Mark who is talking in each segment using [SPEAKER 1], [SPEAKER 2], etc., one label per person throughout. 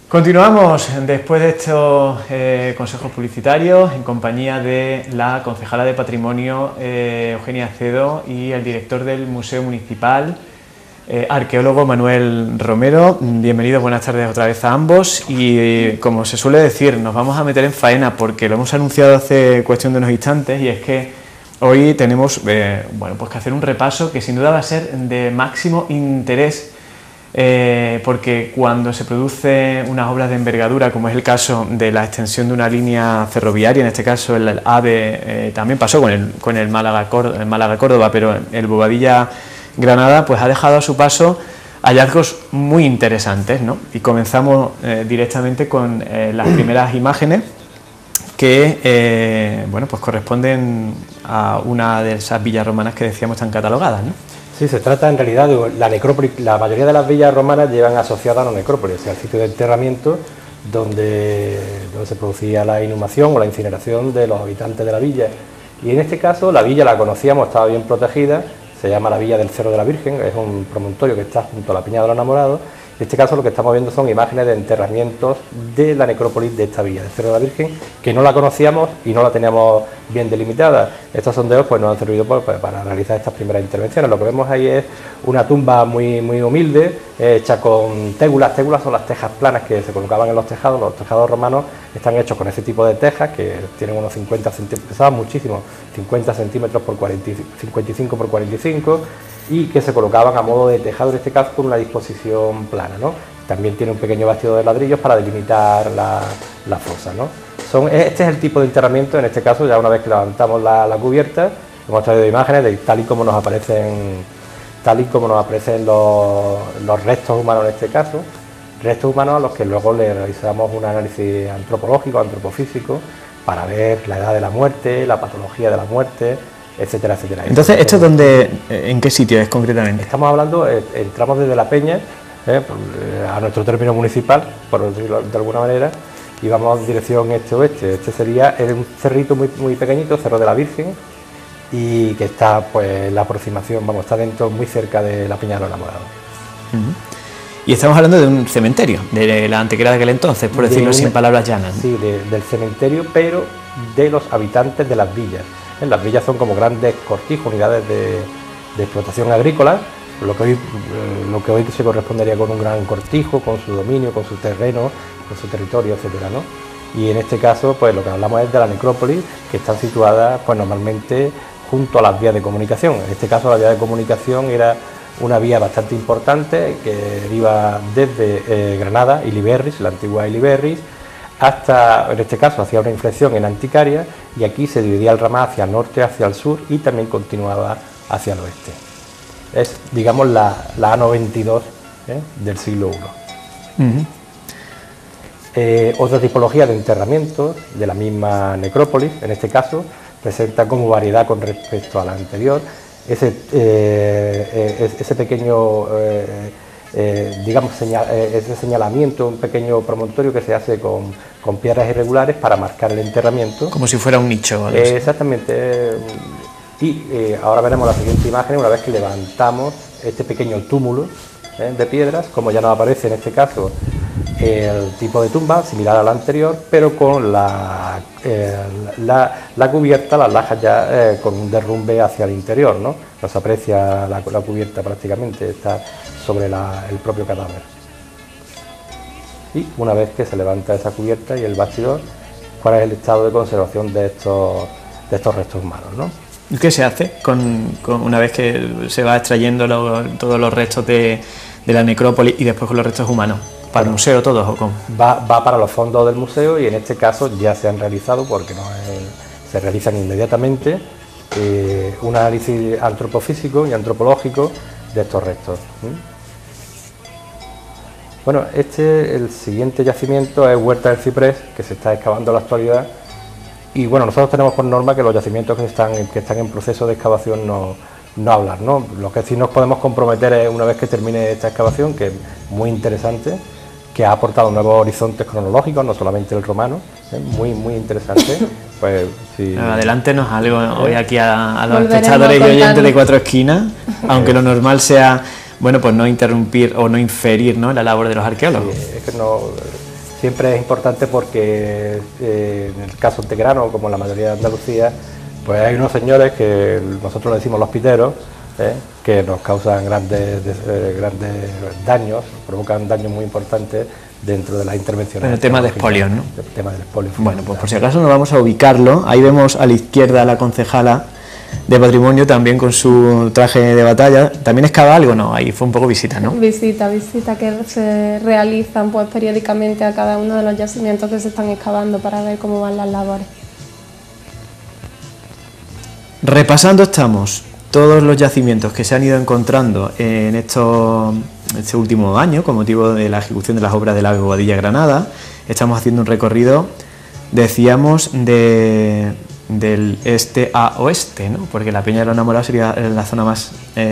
[SPEAKER 1] Continuamos después de estos consejos publicitarios en compañía de la concejala de Patrimonio Eugenia Acedo y el director del Museo Municipal, arqueólogo Manuel Romero. Bienvenidos, buenas tardes otra vez a ambos y como se suele decir, nos vamos a meter en faena porque lo hemos anunciado hace cuestión de unos instantes y es que hoy tenemos bueno, pues que hacer un repaso que sin duda va a ser de máximo interés. Porque cuando se produce unas obras de envergadura, como es el caso de la extensión de una línea ferroviaria, en este caso el AVE, también pasó con el Málaga-Córdoba, pero el Bobadilla-Granada, pues ha dejado a su paso hallazgos muy interesantes, ¿no? Y comenzamos directamente con las primeras imágenes que bueno, pues corresponden a una de esas villas romanas que decíamos están catalogadas, ¿no?
[SPEAKER 2] Sí, se trata en realidad de la necrópolis. La mayoría de las villas romanas llevan asociadas a la necrópolis, o sea, el sitio de enterramiento donde se producía la inhumación o la incineración de los habitantes de la villa. Y en este caso la villa la conocíamos, estaba bien protegida, se llama la Villa del Cerro de la Virgen, es un promontorio que está junto a la Peña de los Enamorados. En este caso lo que estamos viendo son imágenes de enterramientos de la necrópolis de esta villa, del Cerro de la Virgen, que no la conocíamos y no la teníamos bien delimitada. Estos sondeos pues, nos han servido para realizar estas primeras intervenciones. Lo que vemos ahí es una tumba muy humilde, hecha con tégulas. Tégulas son las tejas planas que se colocaban en los tejados. Los tejados romanos están hechos con ese tipo de tejas que tienen unos 50 centímetros, pesaban muchísimo, 50 centímetros por 55 por 45, y que se colocaban a modo de tejado, en este caso con una disposición plana, ¿no? También tiene un pequeño bastidor de ladrillos para delimitar la fosa, ¿no? Este es el tipo de enterramiento, en este caso, ya una vez que levantamos la cubierta, hemos traído imágenes de tal y como nos aparecen los restos humanos en este caso, restos humanos a los que luego le realizamos un análisis antropológico, antropofísico, para ver la edad de la muerte, la patología de la muerte, etcétera, etcétera.
[SPEAKER 1] Entonces, ¿esto es donde, en qué sitio es concretamente?
[SPEAKER 2] Estamos hablando, entramos desde La Peña, a nuestro término municipal, por decirlo de alguna manera, y vamos en dirección este-oeste. Este sería un cerrito muy pequeñito, Cerro de la Virgen, y que está, pues, la aproximación, está dentro, muy cerca de la Peña de los Enamorados.
[SPEAKER 1] Y estamos hablando de un cementerio, de la antequera de aquel entonces, por decirlo sin palabras llanas, ¿no?
[SPEAKER 2] Sí, del cementerio, pero de los habitantes de las villas. Las villas son como grandes cortijos, unidades de explotación agrícola, lo que hoy se correspondería con un gran cortijo, con su dominio, con su terreno, con su territorio, etcétera, ¿no? Y en este caso, pues lo que hablamos es de la necrópolis, que están situadas, pues normalmente junto a las vías de comunicación. En este caso, la vía de comunicación era una vía bastante importante que iba desde Granada, Iliberris, la antigua Iliberris, hasta, en este caso, hacía una inflexión en Anticaria y aquí se dividía el ramal hacia el norte, hacia el sur y también continuaba hacia el oeste. Es, digamos, la A92 del siglo I. Otra tipología de enterramientos de la misma necrópolis, en este caso, presenta como variedad con respecto a la anterior ese pequeño digamos, ese señalamiento, un pequeño promontorio que se hace con piedras irregulares para marcar el enterramiento.
[SPEAKER 1] Como si fuera un nicho.
[SPEAKER 2] Exactamente. Y ahora veremos la siguiente imagen, una vez que levantamos este pequeño túmulo de piedras, como ya nos aparece en este caso el tipo de tumba, similar a la anterior, pero con la cubierta, las lajas ya con un derrumbe hacia el interior, ¿no? No se aprecia la cubierta prácticamente, está sobre el propio cadáver. Y una vez que se levanta esa cubierta y el bastidor, ¿cuál es el estado de conservación de estos restos humanos, ¿no?
[SPEAKER 1] ¿Qué se hace una vez que se va extrayendo todos los restos de la necrópolis y después con los restos humanos? ¿Para el museo todos o cómo?
[SPEAKER 2] Va para los fondos del museo y en este caso ya se han realizado, porque se realizan inmediatamente, un análisis antropofísico y antropológico de estos restos. Bueno, el siguiente yacimiento es Huerta del Ciprés, que se está excavando en la actualidad. Y bueno, nosotros tenemos por norma que los yacimientos que están en proceso de excavación no hablar, ¿no? Lo que sí nos podemos comprometer es, una vez que termine esta excavación, que es muy interesante, que ha aportado nuevos horizontes cronológicos, no solamente el romano, muy interesante. Pues sí.
[SPEAKER 1] Adelántenos algo hoy aquí a los espectadores y oyentes de Cuatro Esquinas, aunque lo normal sea, bueno, pues no interrumpir o no inferir, ¿no?, la labor de los arqueólogos.
[SPEAKER 2] Sí, es que no, siempre es importante porque en el caso antequerano, como en la mayoría de Andalucía, pues hay unos señores que nosotros le decimos los piteros, que nos causan grandes daños, provocan daños muy importantes dentro de las intervenciones.
[SPEAKER 1] El tema de expolios, ¿no?
[SPEAKER 2] El tema del expolio.
[SPEAKER 1] Bueno, pues por si acaso nos vamos a ubicarlo. Ahí vemos a la izquierda a la concejala de Patrimonio, también con su traje de batalla. ¿También excava algo? No, ahí fue un poco visita, ¿no?
[SPEAKER 3] Visita que se realizan pues periódicamente a cada uno de los yacimientos que se están excavando para ver cómo van las labores.
[SPEAKER 1] Repasando estamos todos los yacimientos que se han ido encontrando en este último año con motivo de la ejecución de las obras del AVE Boadilla Granada. Estamos haciendo un recorrido, decíamos, del este a oeste, ¿no? Porque la Peña de los Enamorados sería la zona más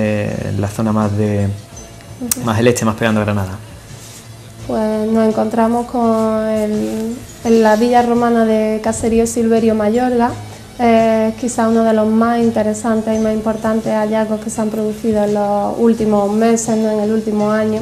[SPEAKER 1] más el este, más pegando a Granada.
[SPEAKER 3] Pues nos encontramos en la villa romana de Caserío Silverio Mayorga. Quizá uno de los más interesantes y más importantes hallazgos que se han producido en los últimos meses, no en el último año,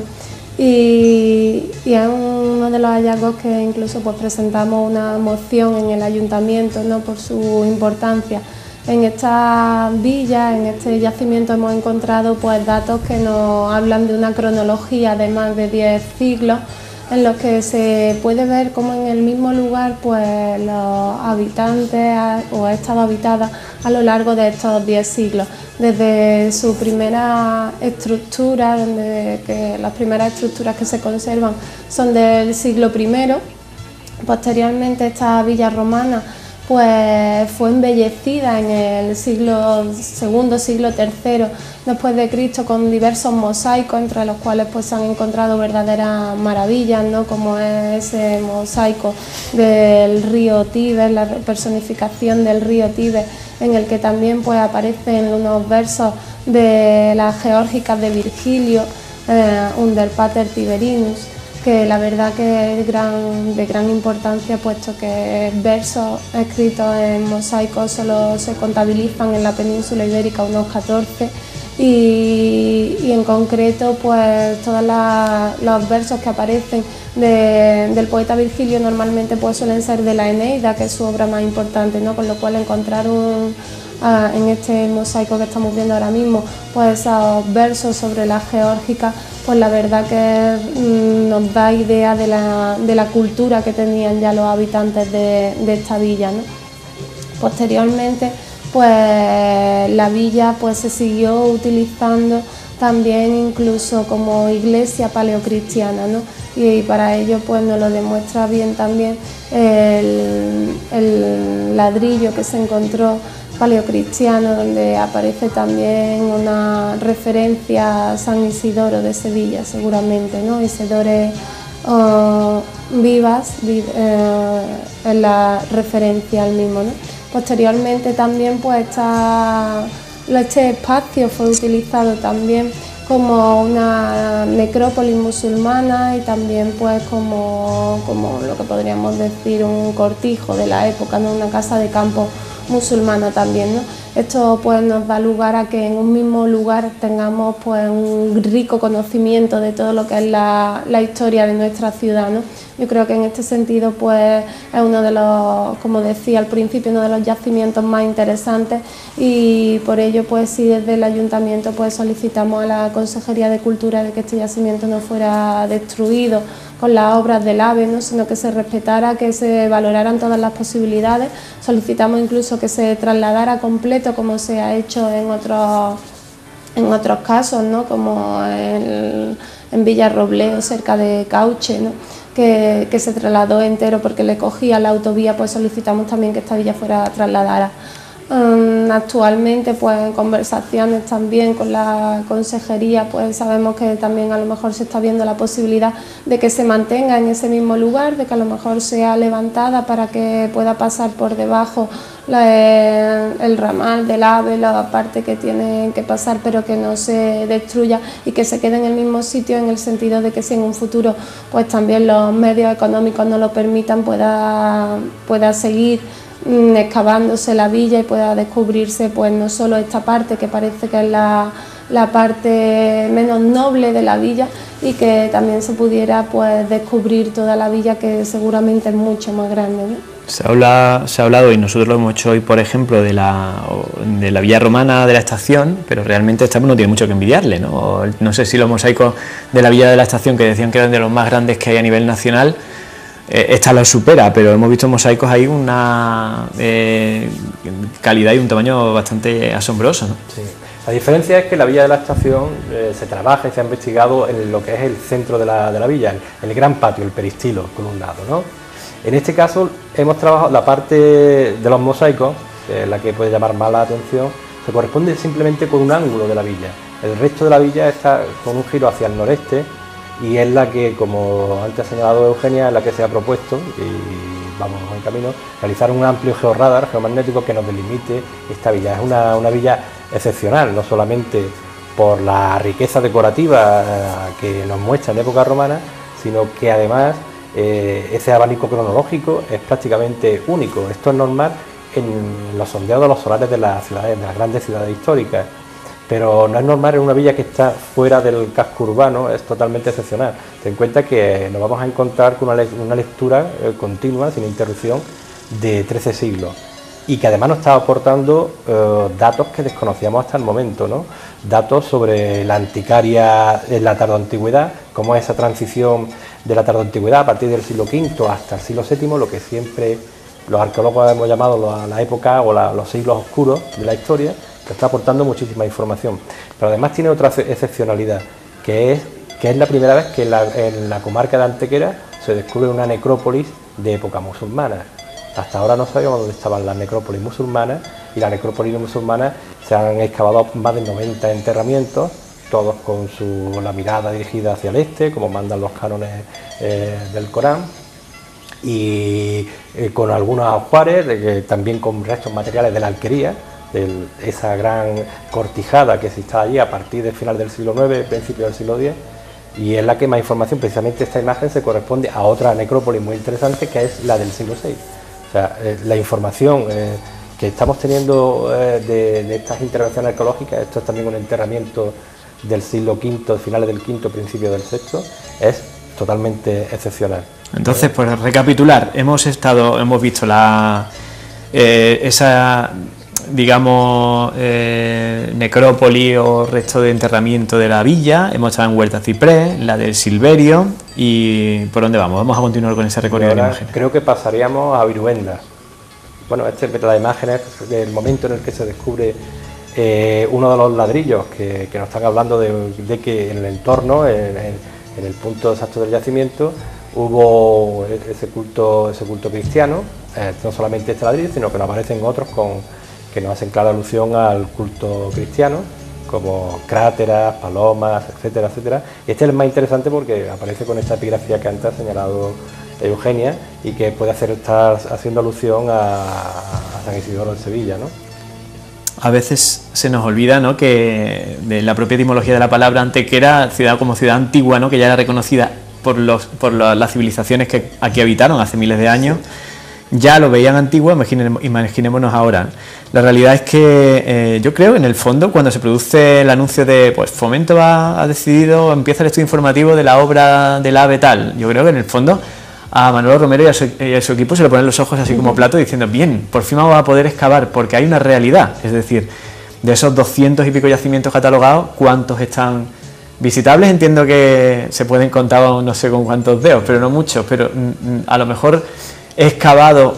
[SPEAKER 3] y es uno de los hallazgos que incluso pues presentamos una moción en el ayuntamiento, ¿no?, por su importancia. En esta villa, en este yacimiento, hemos encontrado pues datos que nos hablan de una cronología de más de 10 siglos, en los que se puede ver cómo en el mismo lugar pues los habitantes o ha estado habitada a lo largo de estos 10 siglos. Desde su primera estructura, que las primeras estructuras que se conservan son del siglo I, posteriormente esta villa romana pues fue embellecida en el siglo II, siglo III después de Cristo, con diversos mosaicos, entre los cuales pues se han encontrado verdaderas maravillas, ¿no?, como es ese mosaico del río Tíber, la personificación del río Tíber, en el que también pues aparecen unos versos de las geórgicas de Virgilio, Under Pater Tiberinus, que la verdad que es de gran importancia, puesto que versos escritos en mosaico solo se contabilizan en la península ibérica unos 14, y en concreto pues todos los versos que aparecen del poeta Virgilio normalmente pues suelen ser de la Eneida, que es su obra más importante, ¿no?, con lo cual encontrar en este mosaico que estamos viendo ahora mismo pues esos versos sobre la geórgica, pues la verdad que nos da idea de la cultura que tenían ya los habitantes de esta villa, ¿no? Posteriormente pues la villa pues se siguió utilizando también incluso como iglesia paleocristiana, ¿no? Y para ello pues nos lo demuestra bien también el ladrillo que se encontró paleocristiano, donde aparece también una referencia a San Isidoro de Sevilla, seguramente, ¿no? Isidore Vivas es la referencia al mismo, ¿no? Posteriormente también pues este espacio fue utilizado también como una necrópolis musulmana y también pues como lo que podríamos decir un cortijo de la época, ¿no?, una casa de campo musulmana también, ¿no? Esto pues nos da lugar a que en un mismo lugar tengamos pues un rico conocimiento de todo lo que es la historia de nuestra ciudad, ¿no? Yo creo que en este sentido pues es uno de los, como decía al principio, uno de los yacimientos más interesantes, y por ello pues sí, desde el ayuntamiento pues solicitamos a la Consejería de Cultura de que este yacimiento no fuera destruido con las obras del AVE, ¿no?, sino que se respetara, que se valoraran todas las posibilidades. Solicitamos incluso que se trasladara completo, como se ha hecho en otros casos, ¿no?, como en Villarrobleo, cerca de Cauche, ¿no?, que se trasladó entero porque le cogía la autovía. Pues solicitamos también que esta villa fuera trasladada. Actualmente pues en conversaciones también con la consejería pues sabemos que también a lo mejor se está viendo la posibilidad de que se mantenga en ese mismo lugar, de que a lo mejor sea levantada para que pueda pasar por debajo el ramal del AVE, la parte que tiene que pasar, pero que no se destruya y que se quede en el mismo sitio, en el sentido de que si en un futuro pues también los medios económicos no lo permitan, pueda seguir excavándose la villa y pueda descubrirse pues no solo esta parte que parece que es la la parte menos noble de la villa y que también se pudiera pues descubrir toda la villa, que seguramente es mucho más grande, ¿no?
[SPEAKER 1] Se ha hablado, y nosotros lo hemos hecho hoy, por ejemplo, de la villa romana de la estación, pero realmente esta no tiene mucho que envidiarle, ¿no? No sé si los mosaicos de la villa de la estación, que decían que eran de los más grandes que hay a nivel nacional, esta lo supera, pero hemos visto mosaicos ahí una calidad y un tamaño bastante asombroso, ¿no?
[SPEAKER 2] Sí. La diferencia es que la villa de la estación se trabaja y se ha investigado en lo que es el centro de la villa, el gran patio, el peristilo columnado, ¿no? En este caso hemos trabajado la parte de los mosaicos, que es la que puede llamar más la atención, se corresponde simplemente con un ángulo de la villa. El resto de la villa está con un giro hacia el noreste y es la que, como antes ha señalado Eugenia, es la que se ha propuesto, y vamos en camino, realizar un amplio georradar geomagnético que nos delimite esta villa. Es una villa excepcional, no solamente por la riqueza decorativa que nos muestra en época romana, sino que además ese abanico cronológico es prácticamente único. Esto es normal en los sondeados de los solares de las ciudades, de las grandes ciudades históricas, pero no es normal en una villa que está fuera del casco urbano. Es totalmente excepcional. Ten en cuenta que nos vamos a encontrar con una lectura continua, sin interrupción, de 13 siglos, y que además nos está aportando datos que desconocíamos hasta el momento, ¿no? Datos sobre la antiquaria en la tardoantigüedad, cómo es esa transición de la tardoantigüedad a partir del siglo V hasta el siglo VII, lo que siempre los arqueólogos hemos llamado la época o los siglos oscuros de la historia, que está aportando muchísima información. Pero además tiene otra excepcionalidad, que es la primera vez que en la comarca de Antequera se descubre una necrópolis de época musulmana. Hasta ahora no sabíamos dónde estaban las necrópolis musulmanas, y las necrópolis musulmanas se han excavado más de 90 enterramientos, todos con la mirada dirigida hacia el este, como mandan los cánones del Corán, y con algunos ajuares, también con restos materiales de la alquería, de esa gran cortijada que existía allí a partir del final del siglo IX, principio del siglo X, y es la que más información. Precisamente esta imagen se corresponde a otra necrópolis muy interesante, que es la del siglo VI. O sea, la información que estamos teniendo de estas intervenciones arqueológicas, esto es también un enterramiento del siglo V, finales del V, principio del VI, es totalmente excepcional.
[SPEAKER 1] Entonces, pues recapitular, hemos visto esa, digamos, necrópolis o resto de enterramiento de la villa, hemos estado en Huerta Ciprés, la del Silverio, y ¿por dónde vamos? Vamos a continuar con ese recorrido de imágenes.
[SPEAKER 2] Creo que pasaríamos a Viruenda. Bueno, la imagen es del momento en el que se descubre uno de los ladrillos que nos están hablando de que en el entorno, en el punto exacto del yacimiento, hubo ese culto cristiano, no solamente este ladrillo, sino que nos aparecen otros que nos hacen clara alusión al culto cristiano, como cráteras, palomas, etcétera, etcétera. Este es el más interesante porque aparece con esta epigrafía que antes ha señalado Eugenia, y que puede estar haciendo alusión a San Isidoro de Sevilla, ¿no?
[SPEAKER 1] A veces se nos olvida, ¿no?, que de la propia etimología de la palabra Antequera, ciudad como ciudad antigua, ¿no?, que ya era reconocida por las civilizaciones que aquí habitaron hace miles de años, ya lo veían antigua, imaginémonos ahora. La realidad es que yo creo, en el fondo, cuando se produce el anuncio de pues Fomento ha decidido, empieza el estudio informativo de la obra del AVE tal, yo creo que en el fondo a Manolo Romero y a su equipo se le ponen los ojos así como plato, diciendo, bien, por fin vamos a poder excavar, porque hay una realidad. Es decir, de esos 200 y pico yacimientos catalogados, ¿cuántos están visitables? Entiendo que se pueden contar, no sé con cuántos dedos, pero no muchos, pero a lo mejor excavado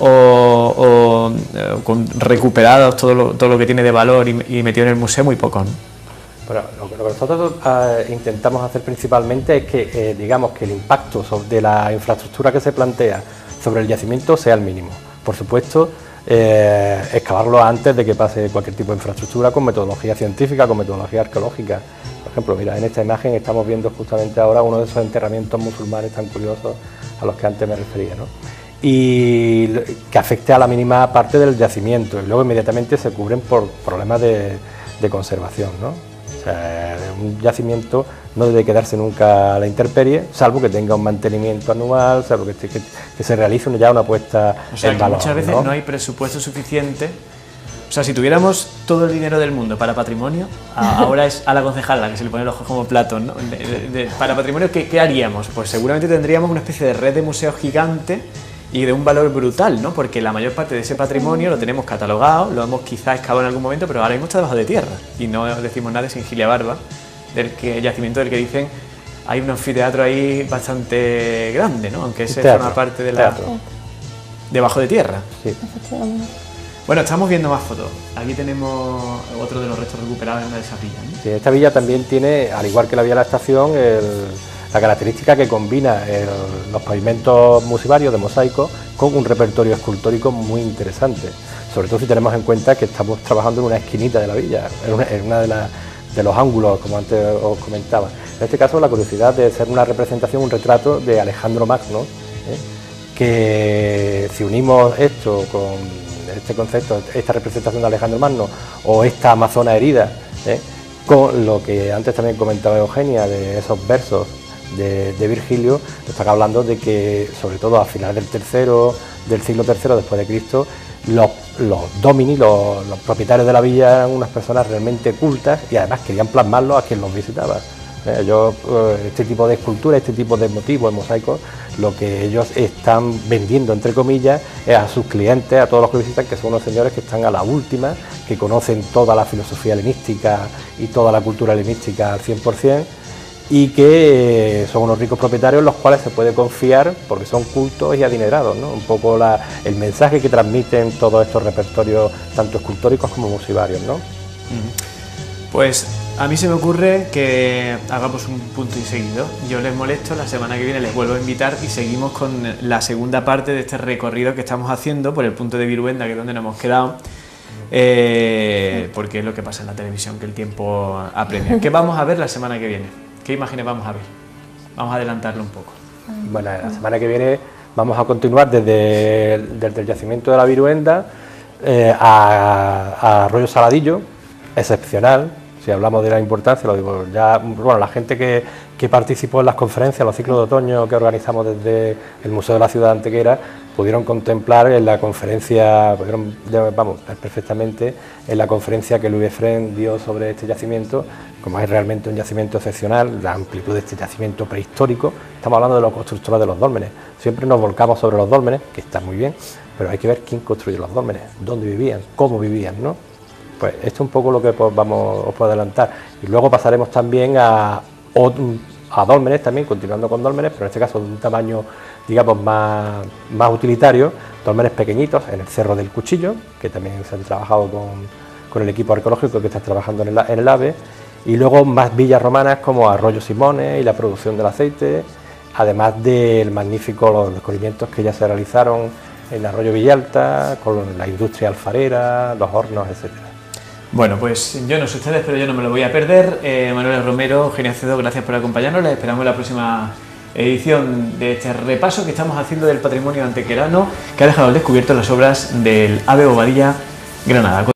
[SPEAKER 1] o recuperados todo lo que tiene de valor y metido en el museo, muy poco, ¿no?
[SPEAKER 2] Bueno, lo que nosotros intentamos hacer principalmente es que, digamos, que el impacto de la infraestructura que se plantea sobre el yacimiento sea el mínimo. Por supuesto, excavarlo antes de que pase cualquier tipo de infraestructura, con metodología científica, con metodología arqueológica. Por ejemplo, mira, en esta imagen estamos viendo justamente ahora uno de esos enterramientos musulmanes tan curiosos a los que antes me refería, ¿no? Y que afecte a la mínima parte del yacimiento, y luego inmediatamente se cubren por problemas de conservación, ¿no? O sea, un yacimiento no debe quedarse nunca a la intemperie, salvo que tenga un mantenimiento anual, salvo que se realice ya una puesta
[SPEAKER 1] en valor. Muchas veces
[SPEAKER 2] ¿no?
[SPEAKER 1] No hay presupuesto suficiente. O sea, si tuviéramos todo el dinero del mundo para patrimonio, ahora es a la concejala la que se le pone los ojos como Platón, ¿no? Para patrimonio, ¿qué haríamos? Pues seguramente tendríamos una especie de red de museos gigante y de un valor brutal, ¿no? Porque la mayor parte de ese patrimonio lo tenemos catalogado, lo hemos quizá excavado en algún momento, pero ahora mismo está debajo de tierra y no decimos nada sin gilia barba del yacimiento del que dicen hay un anfiteatro ahí bastante grande, ¿no? Aunque ese forma parte de la... Debajo de tierra.
[SPEAKER 2] Sí.
[SPEAKER 3] Efectivamente.
[SPEAKER 1] Bueno, estamos viendo más fotos. Aquí tenemos otro de los restos recuperados en una de esas villas, ¿no?
[SPEAKER 2] Sí, esta villa también tiene, al igual que la villa de la estación, la característica que combina los pavimentos musivarios de mosaico con un repertorio escultórico muy interesante. Sobre todo si tenemos en cuenta que estamos trabajando en una esquinita de la villa, en una de los ángulos, como antes os comentaba. En este caso, la curiosidad de ser una representación, un retrato de Alejandro Magno, que si unimos esto con este concepto, esta representación de Alejandro Magno o esta amazona herida, con lo que antes también comentaba Eugenia de esos versos de Virgilio, está hablando de que sobre todo a finales del siglo III después de Cristo, los domini, los propietarios de la villa eran unas personas realmente cultas y además querían plasmarlo a quien los visitaba. Este tipo de escultura, este tipo de motivos, mosaicos, lo que ellos están vendiendo, entre comillas, es a sus clientes, a todos los que visitan, que son unos señores que están a la última, que conocen toda la filosofía helenística y toda la cultura helenística al 100%, y que son unos ricos propietarios en los cuales se puede confiar porque son cultos y adinerados, ¿no? Un poco el mensaje que transmiten todos estos repertorios, tanto escultóricos como musivarios, ¿no?
[SPEAKER 1] Pues a mí se me ocurre que hagamos un punto y seguido. Yo les molesto, la semana que viene les vuelvo a invitar y seguimos con la segunda parte de este recorrido que estamos haciendo por el punto de Viruenda, que es donde nos hemos quedado, porque es lo que pasa en la televisión, que el tiempo apremia. ¿Qué vamos a ver la semana que viene? ¿Qué imágenes vamos a ver? Vamos a adelantarlo un poco.
[SPEAKER 2] Bueno, la semana que viene vamos a continuar desde el yacimiento de la Viruenda a Arroyo Saladillo, excepcional. Si hablamos de la importancia, lo digo, ya, bueno, la gente que participó en las conferencias, los ciclos de otoño que organizamos desde el Museo de la Ciudad de Antequera, pudieron contemplar en la conferencia, pudieron ver perfectamente en la conferencia que Louis Efrén dio sobre este yacimiento, como es realmente un yacimiento excepcional, la amplitud de este yacimiento prehistórico. Estamos hablando de los constructores de los dólmenes. Siempre nos volcamos sobre los dólmenes, que están muy bien, pero hay que ver quién construyó los dólmenes, dónde vivían, cómo vivían, ¿no? Pues esto es un poco lo que os puedo adelantar. Y luego pasaremos también a dólmenes, también continuando con dólmenes, pero en este caso de un tamaño, digamos, más utilitario, dólmenes pequeñitos en el Cerro del Cuchillo, que también se han trabajado con el equipo arqueológico que está trabajando en el AVE, y luego más villas romanas como Arroyo Simones y la producción del aceite, además del magnífico los descubrimientos que ya se realizaron en Arroyo Villalta, con la industria alfarera, los hornos, etcétera.
[SPEAKER 1] Bueno, pues yo no sé ustedes, pero yo no me lo voy a perder. Manuel Romero, Eugenia Acedo, gracias por acompañarnos. Les esperamos en la próxima edición de este repaso que estamos haciendo del patrimonio antequerano que ha dejado al descubierto las obras del AVE Bobadilla Granada.